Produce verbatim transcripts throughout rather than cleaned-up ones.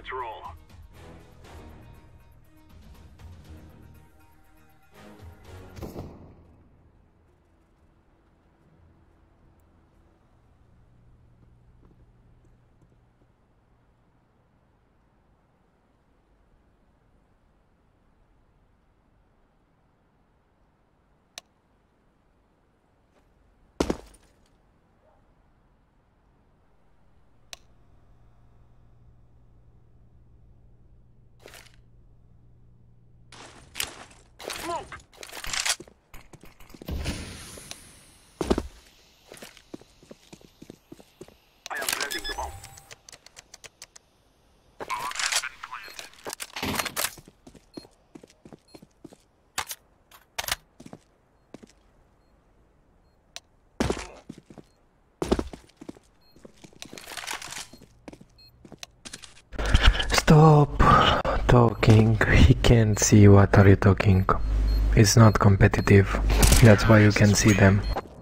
Let's roll. Smoke! I am planting the bomb. Bomb has been planted. Stop talking. He can't see what are you talking. It's not competitive. That's why you can see them.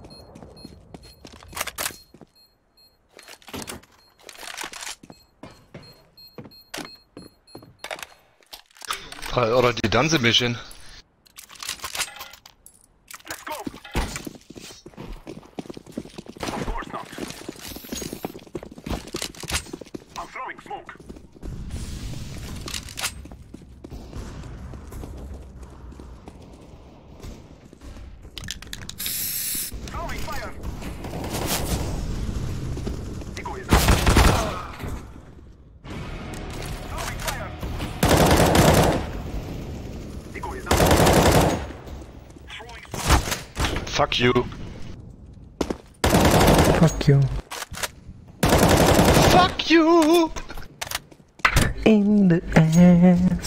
I already done the mission. Let's go! Of course not. I'm throwing smoke. Throwing fire! Echo is out. Throwing fire! Echo is out. Throwing smoke. Fuck you. Fuck you. Fuck you! In the ass.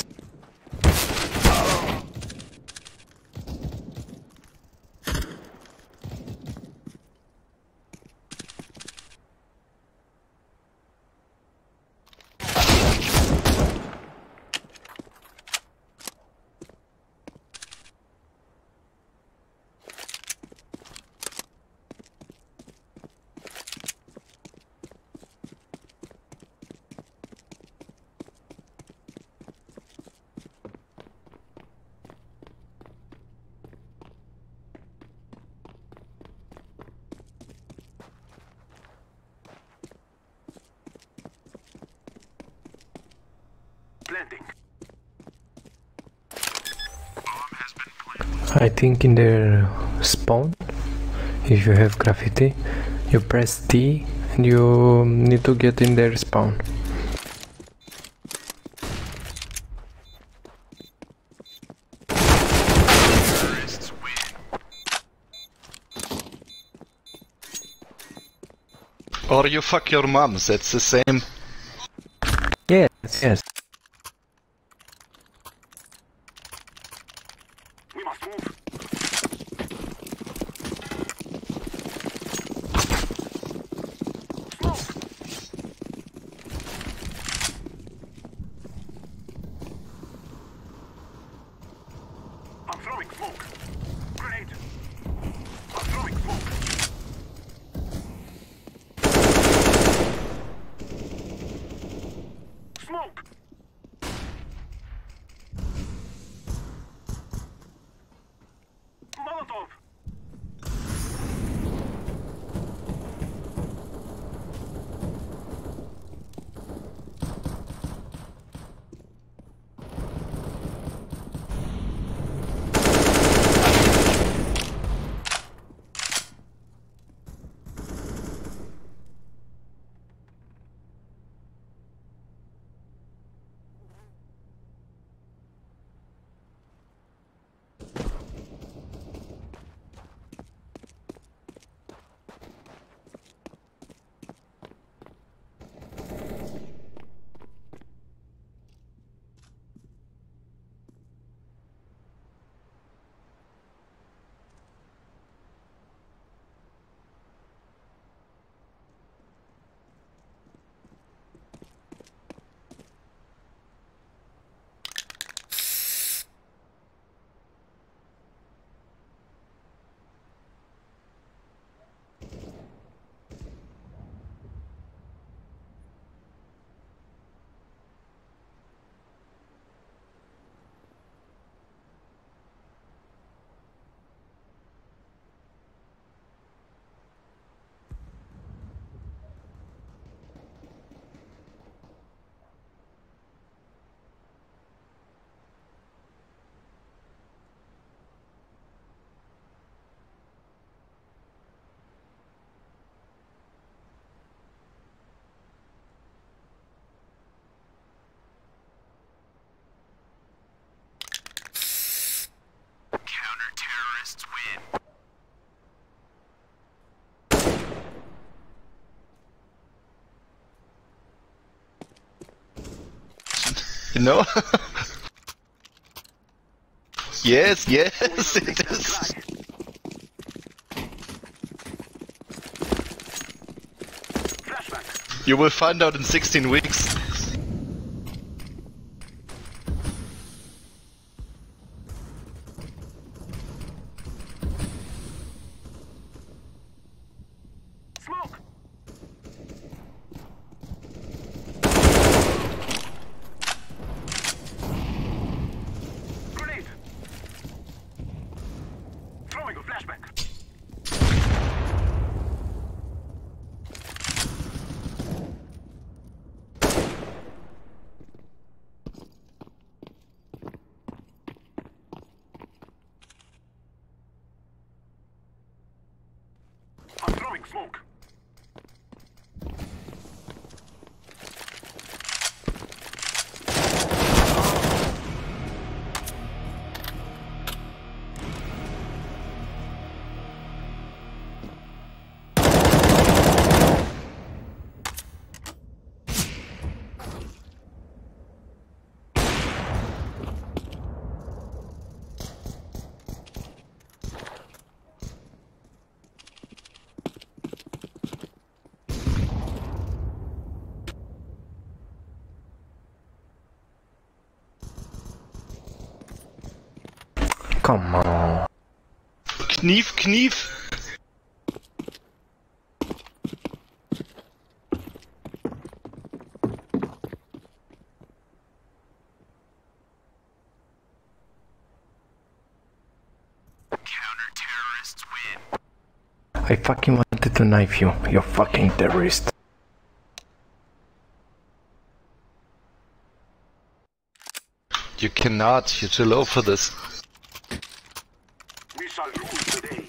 Planting. I think in their spawn, if you have graffiti, you press T and you need to get in their spawn. Or you fuck your mom, that's the same. Yes, yes. We must move. Smoke! I'm throwing smoke. Grenade. I'm throwing smoke. Smoke! You know? Yes, yes, it is. Flashback. You will find out in sixteen weeks. Smoke. Grenade. Throwing a flashback. I'm throwing smoke. Come on. Knief, Knief. I fucking wanted to knife you, you fucking terrorist. You cannot, you're too low for this. We shall rule today.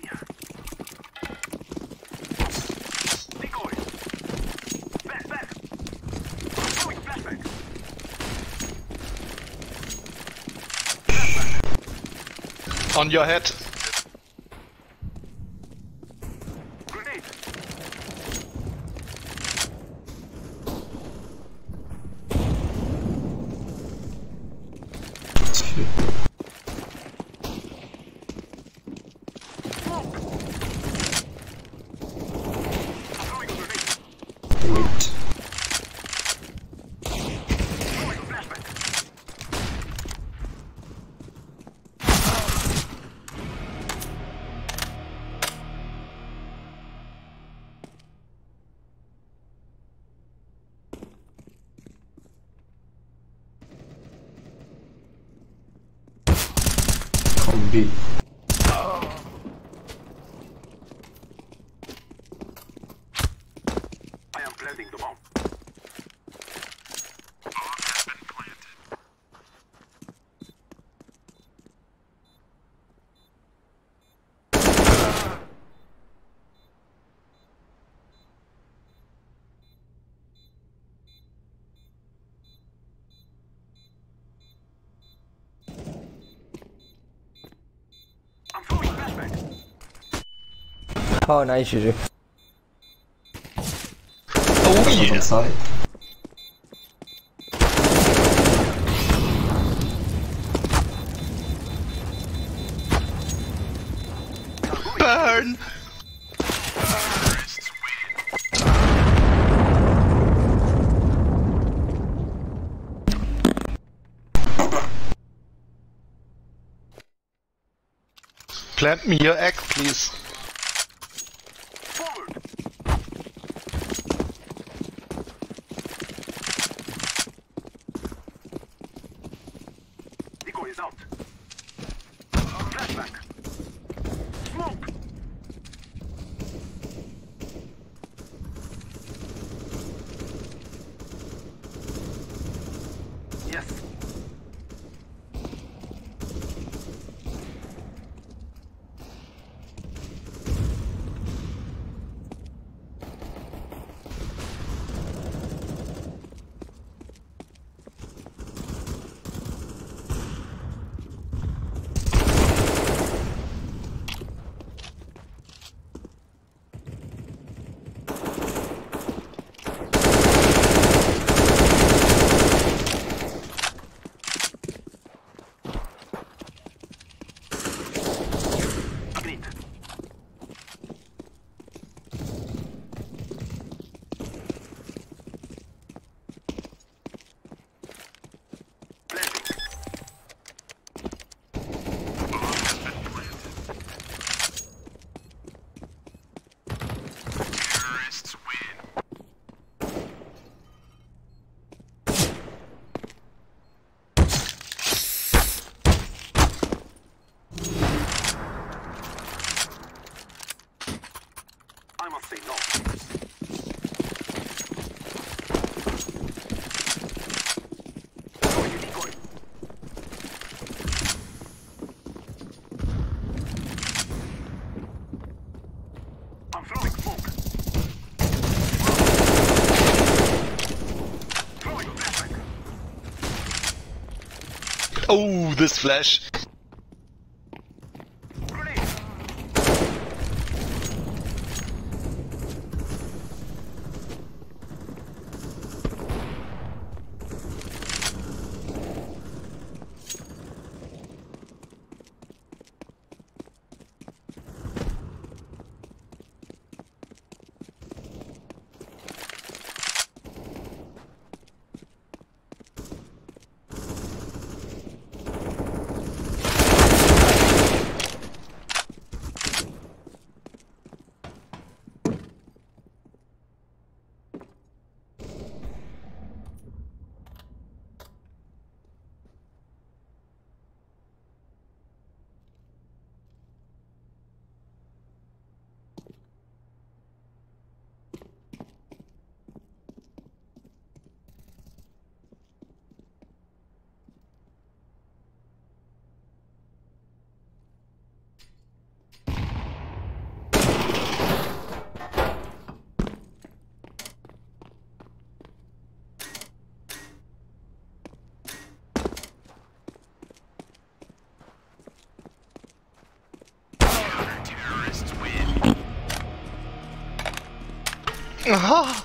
Decoy. Back, back. I'm throwing flashback. On your head. Grenade. Smoke. I'm throwing a grenade. Throwing a flashback. Combi. I am planting the bomb. I'm throwing flashback. Oh, nice, G G. Oh On yeah. side. Burn! Plant me your egg, please. Forward. Decoy is out. Flashback. Smoke. Yes. say no. Throwing a decoy. I'm throwing smoke. Throwing a flashbang. Oh, this flash. Grenade. Aha!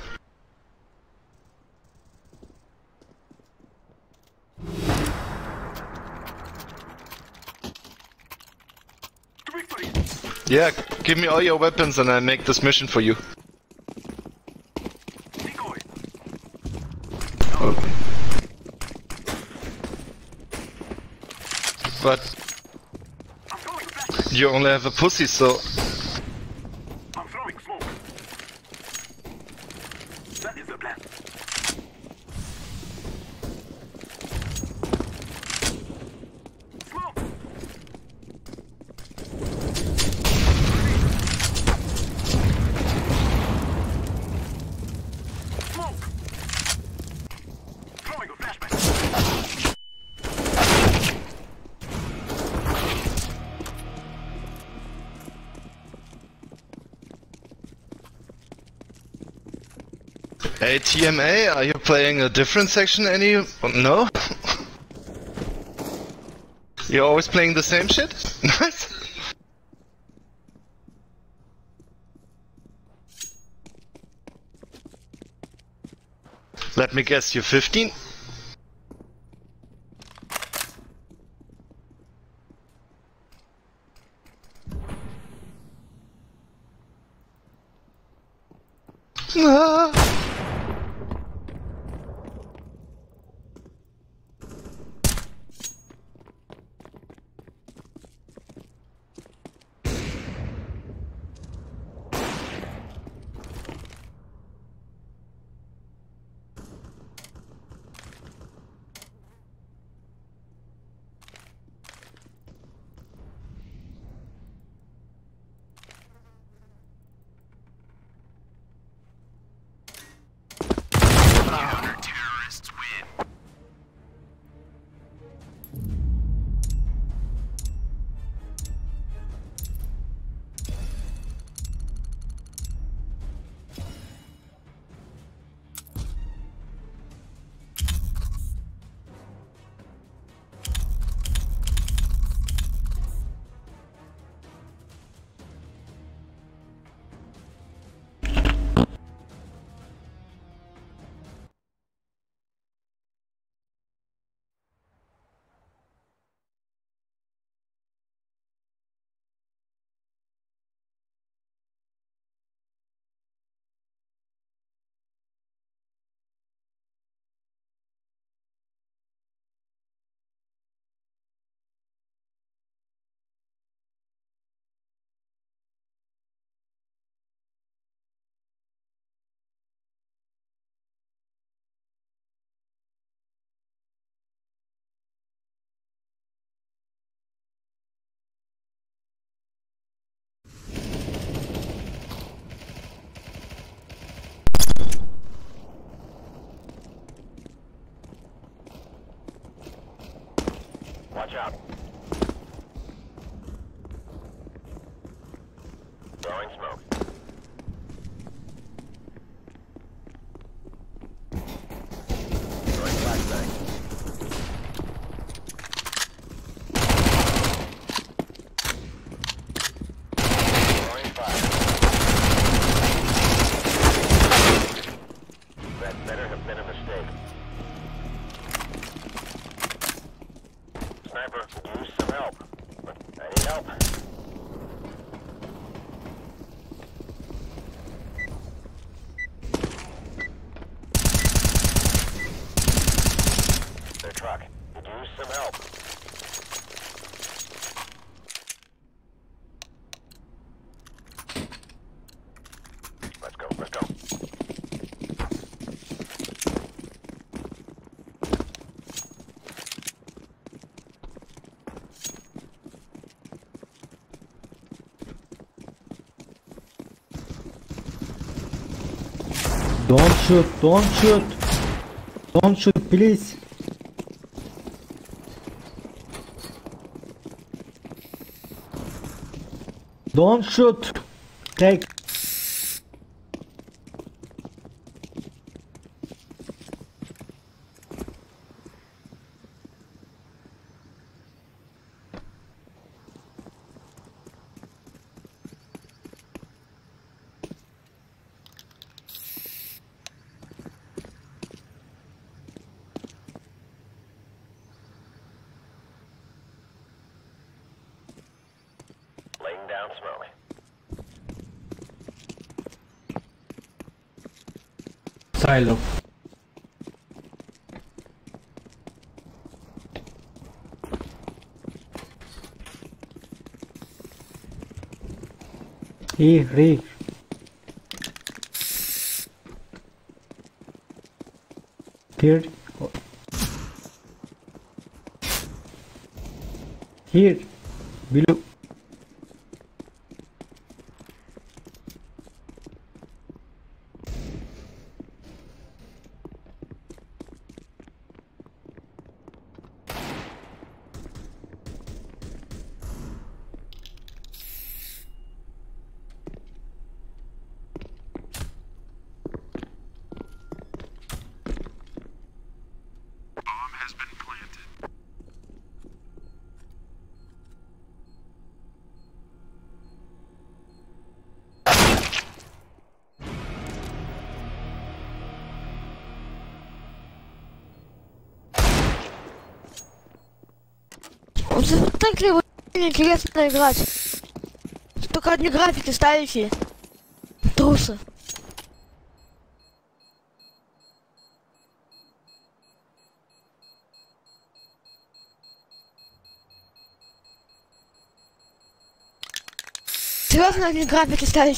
To victory. Yeah, give me all your weapons and I make this mission for you. Decoy. But I'm throwing a flashbang. you only have a pussy, so... I'm throwing smoke. That is the plan. Smoke. Smoke. Throwing a flashbang. Hey T M A, are you playing a different section any... No? You're always playing the same shit? Nice! Let me guess, you're fifteen? Ah. Watch out. Throwing smoke. Throwing flashbang. Throwing fire. That better have been a mistake. Sniper, use some help. I need help. Their truck. Use some help. Let's go, let's go. Don't shoot, don't shoot. Don't shoot, please. Don't shoot. Take. Laying down smoke. Silo. Here, here. Here. Here. Below. Вот это так ли интересно играть? Только одни графики ставите. Трусы. Серьезно одни графики ставите?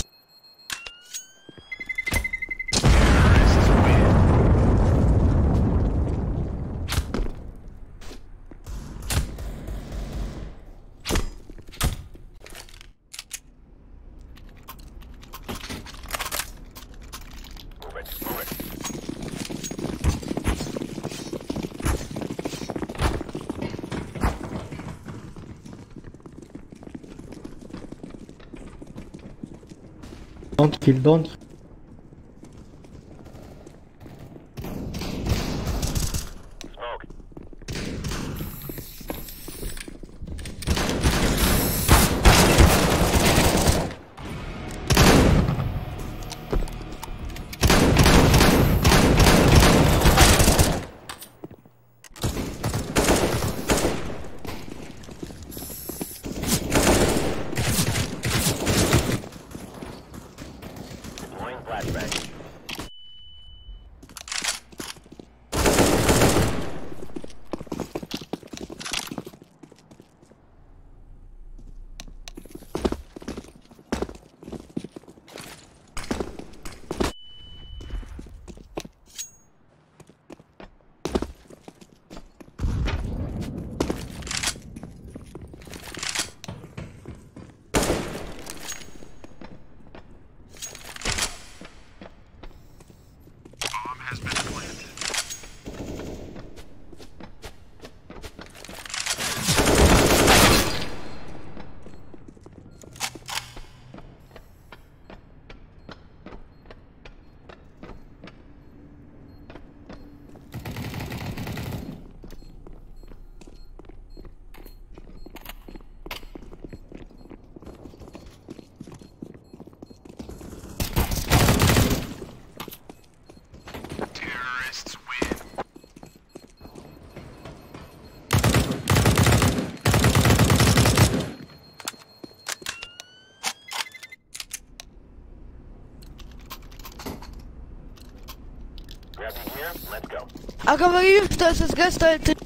Don't kill, don't. Smoke. А говорили, что эс эс гэ стоит три.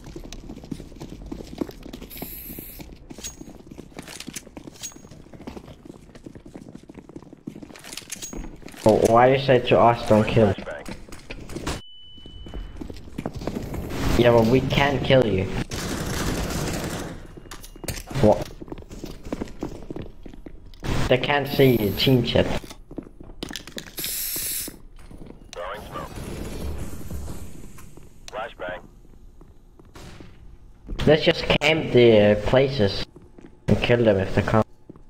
Oh, why you say to us don't kill? Flashbang. Yeah, but we can kill you. What? They can't see your team chat. Throwing smoke. Flashbang. Let's just camp the uh, places and kill them if they come.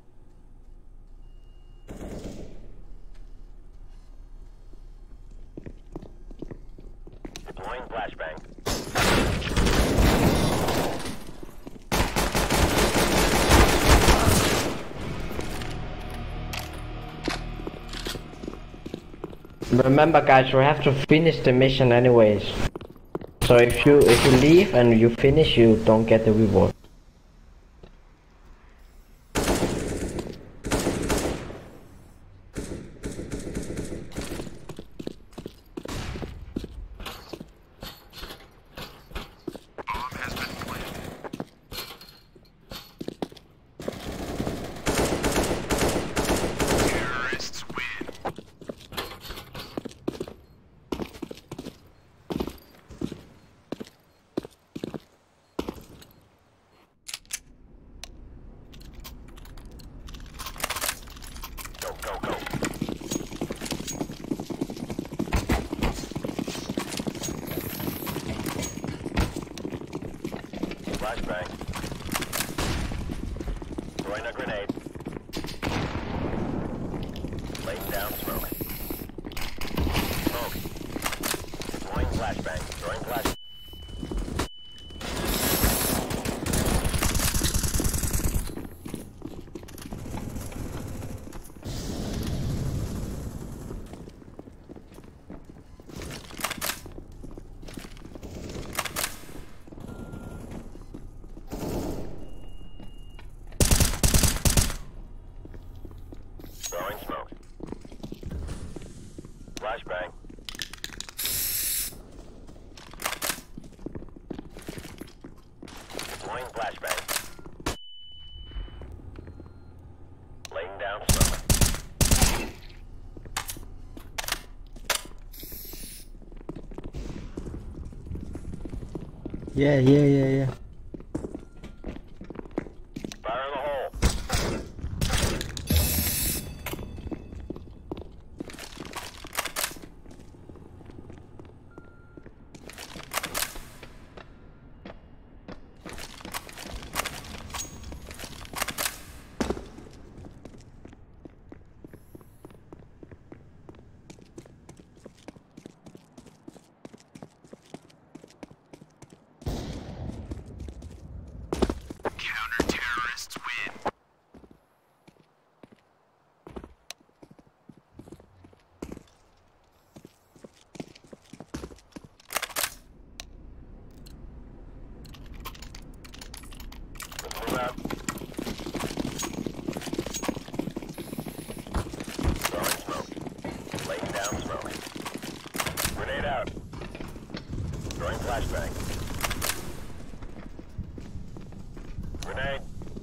Deploying flashbang. Remember guys, we have to finish the mission anyways. So if you if you leave and you finish, you don't get the reward. Go, go, go. Flashbang. Throwing a grenade. Laying down smoke. Smoke. Deploying flashbang. Throwing flash. Throwing smoke. Flashbang. Deploying flashbang. Laying down smoke. Yeah, yeah, yeah, yeah. Fire in the hole. Let's move out. Throwing smoke. Laying down smoke. Grenade out. Throwing flashbang. Grenade.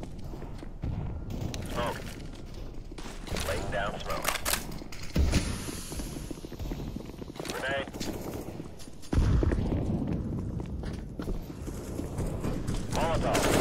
Smoke. Laying down smoke. Grenade. Molotov.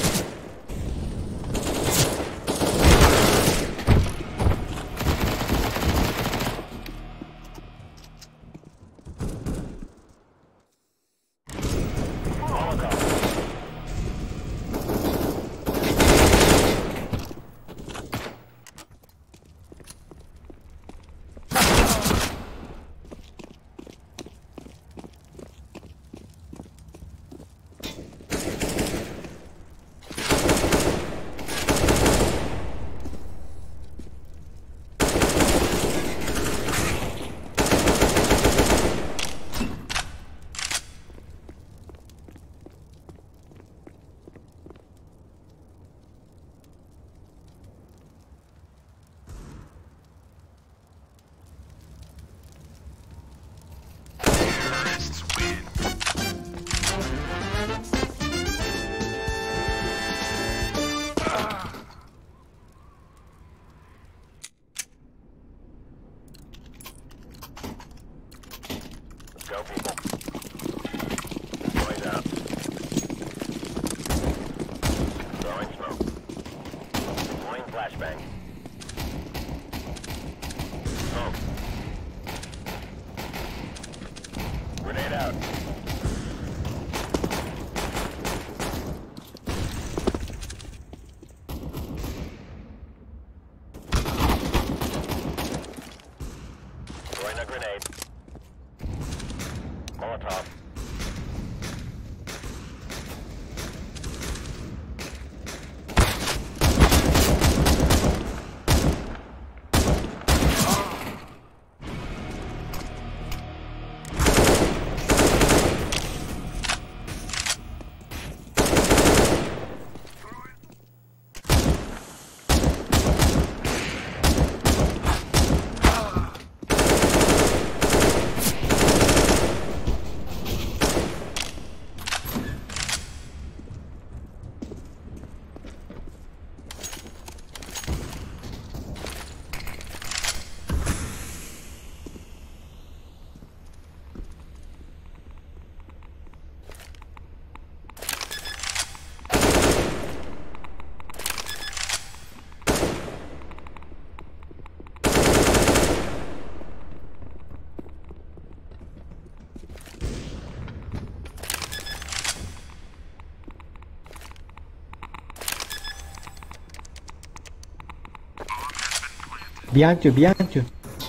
Behind you, behind you.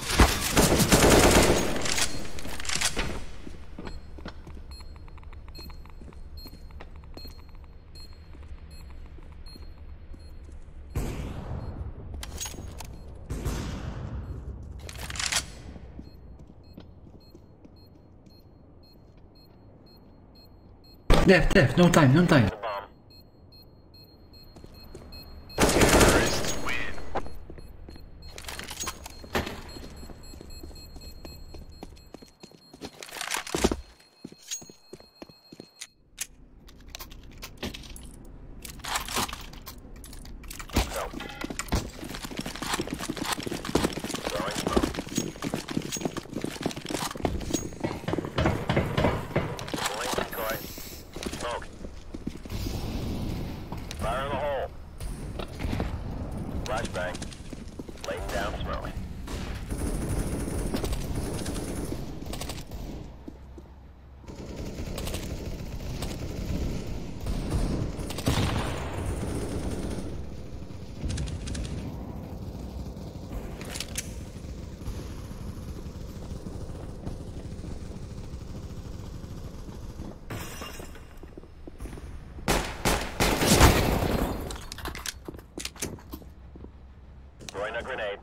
Left, left, no time, no time. The bomb. Terrorists win. Go. Throwing smoke. Pulling decoy. Smoke. Fire in the hole. Flashbang. Laying down smoke. Throwing a grenade.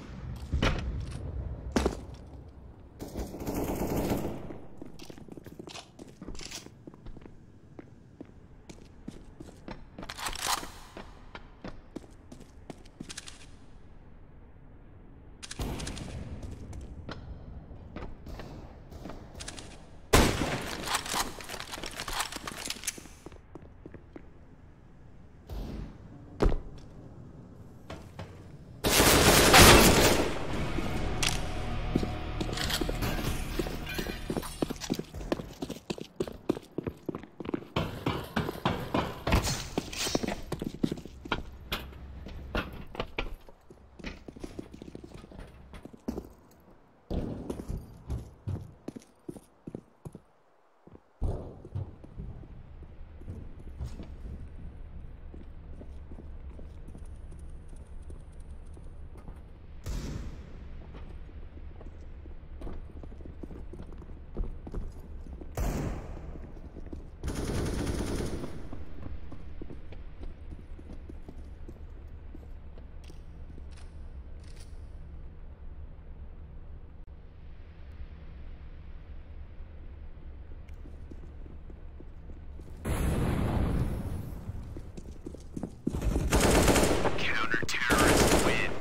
Counter-terrorists win.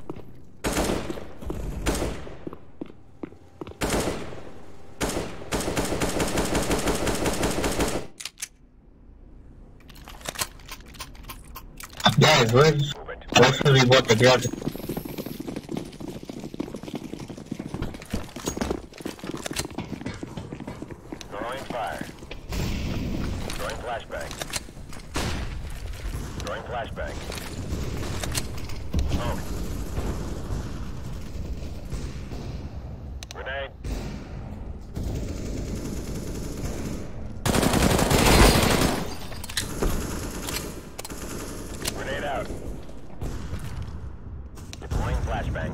Guys, where's Move it. where's the reward that you have? Throwing fire. Throwing flashbang. Throwing flashbang. Smoke. Grenade. Grenade out. Deploying flashbang.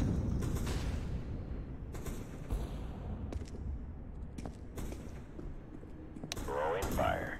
Throwing fire.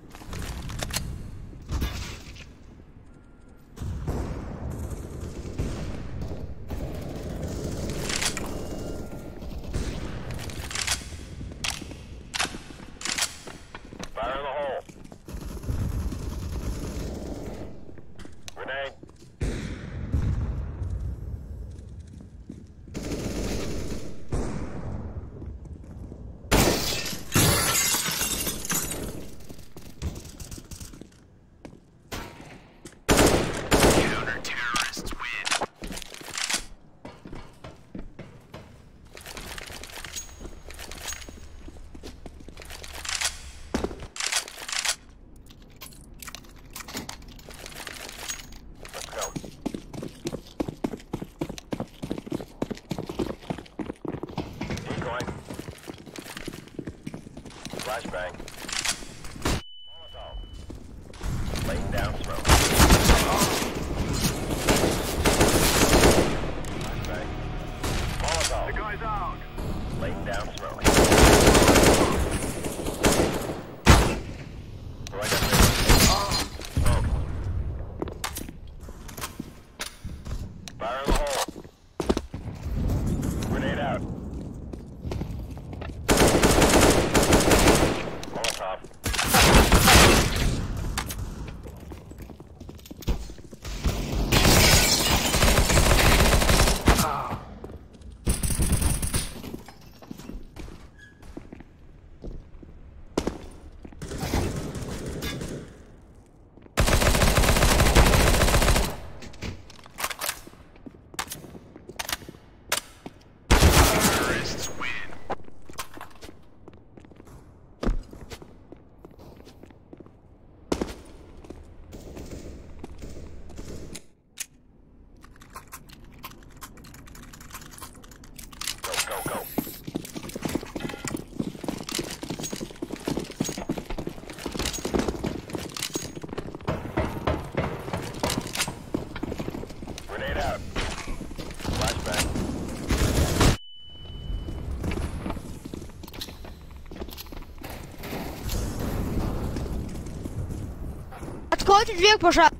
Откройте дверь, пожалуйста.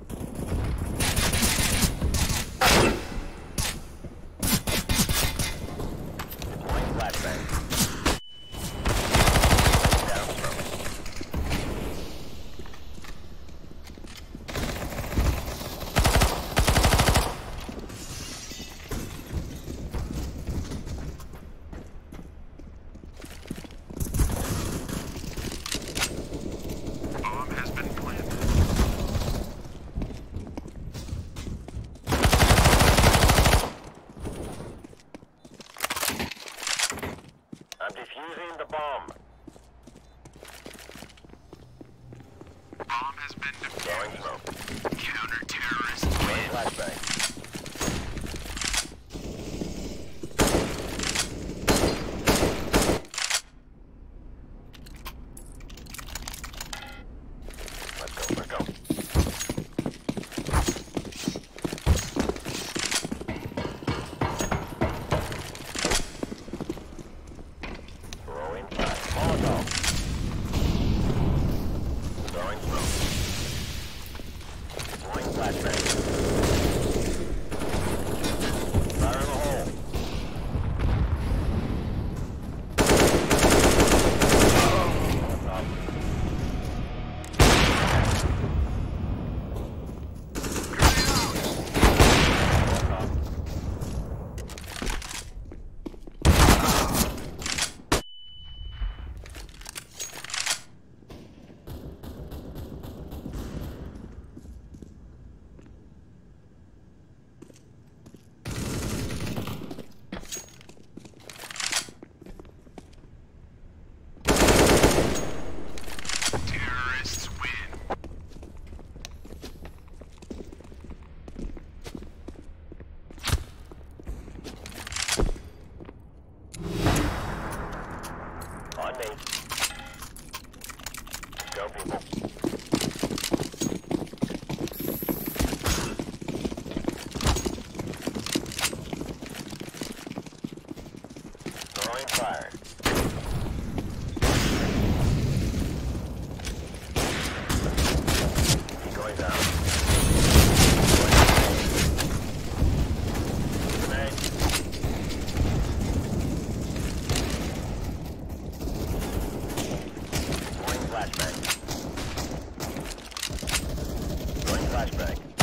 I'm defusing the bomb. Bomb has been defused. Throwing smoke. Counter-terrorist win. Flashbang. Let's go, let's go. Throwing flash. Molotov. Throwing smoke. Deploying flashbang. Fire in the hole. Molotov. Terrorists win. On me. Go, people. Throwing fire. Going down. Grenade. Deploying flashbang. Deploying flashbang.